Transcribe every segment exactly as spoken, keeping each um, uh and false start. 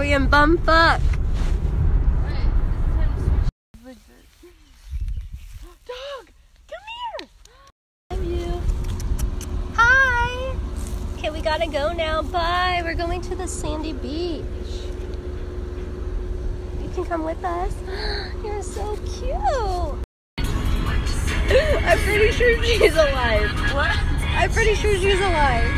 we in bumfuck? Dog, come here. Love you. Hi. Okay, we gotta go now. Bye. We're going to the sandy beach. You can come with us. You're so cute. I'm pretty sure she's alive. What? I'm pretty sure she's alive.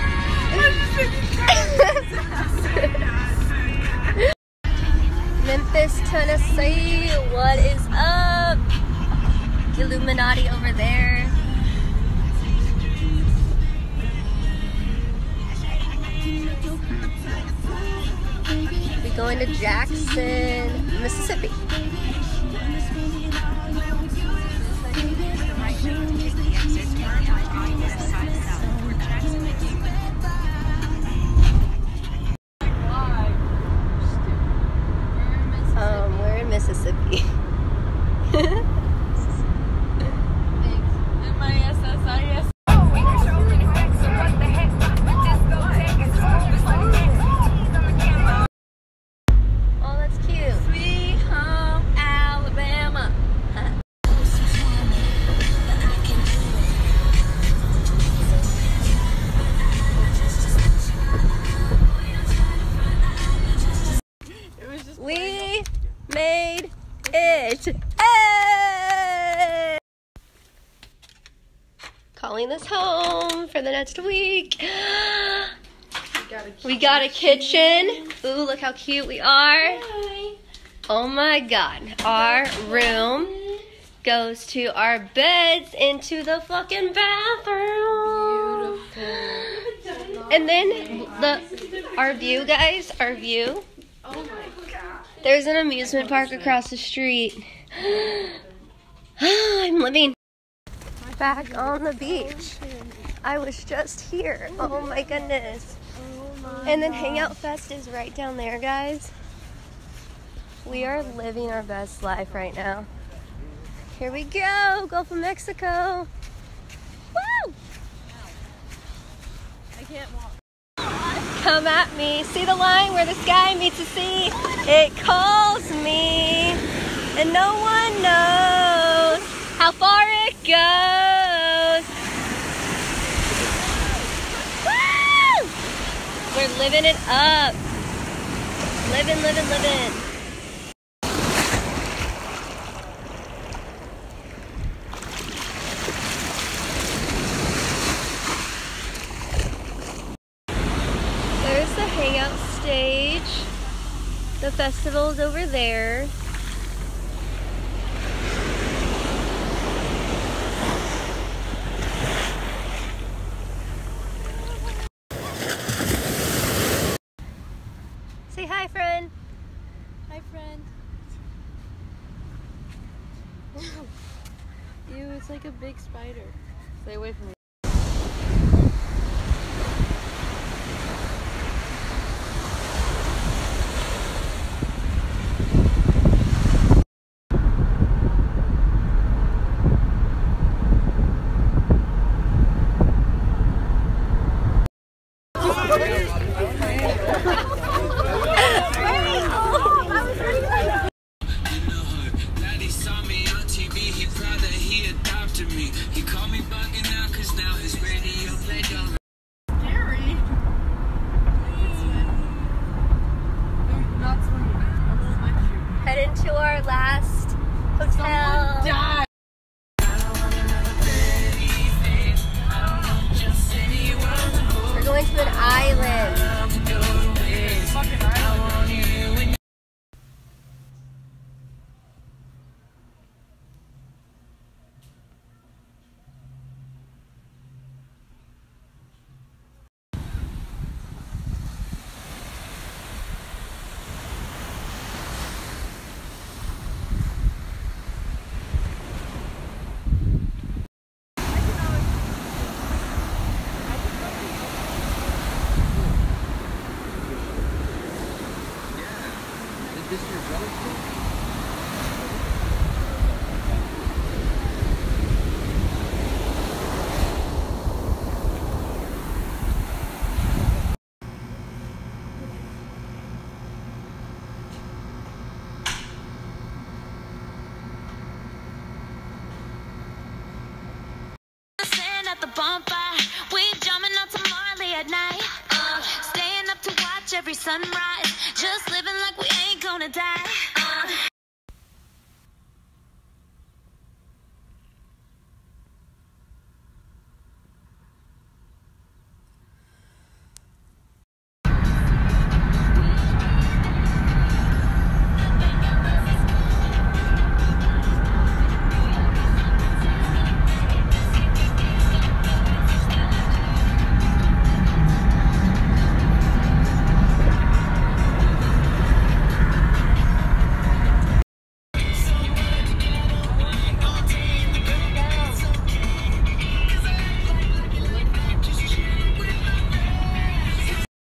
Memphis, Tennessee. What is up? Illuminati over there. We're going to Jackson, Mississippi. Um, we're in Mississippi. M I S S I S. Oh, that's cute. Sweet home Alabama. It was just We made it. Hey! Calling this home for the next week. We got a kitchen. Ooh, look how cute we are. Oh my god. Our room goes to our beds into the fucking bathroom. And then the our view, guys, our view. Oh my god. There's an amusement park across the street. I'm living back on the beach. I was just here. Oh my goodness. And then Hangout Fest is right down there, guys. We are living our best life right now. Here we go, Gulf of Mexico. Woo! I can't walk. Come at me. See the line where the sky meets the sea? It calls me, and no one knows how far it goes. Woo! We're living it up. Living, living, living. There's the Hangout stage. The festival's over there. Say hi, friend. Hi, friend. Ew, it's like a big spider. Stay away from me. Heading to our last hotel. We're going to an island. the bonfire. We're drumming out to Marley at night. Uh, staying up to watch every sunrise. Just living like we ain't gonna die.